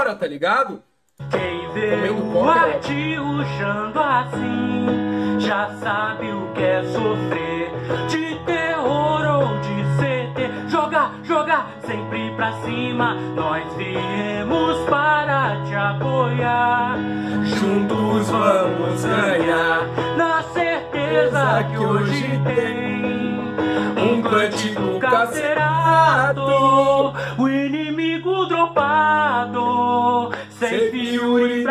hora, tá ligado? Quem vê o arte rushando assim já sabe o que é sofrer de terror ou de CT. Jogar sempre pra cima. Nós viemos para te apoiar. Juntos vamos ganhar. Na certeza que hoje tem um cântico carcerado, o inimigo dropado, sem fio